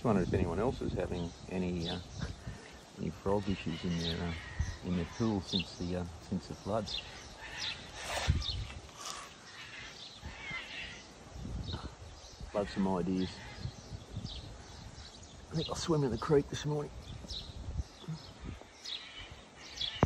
wondered if anyone else is having any frog issues in their pool since the floods. Love some ideas. I think I'll swim in the creek this morning.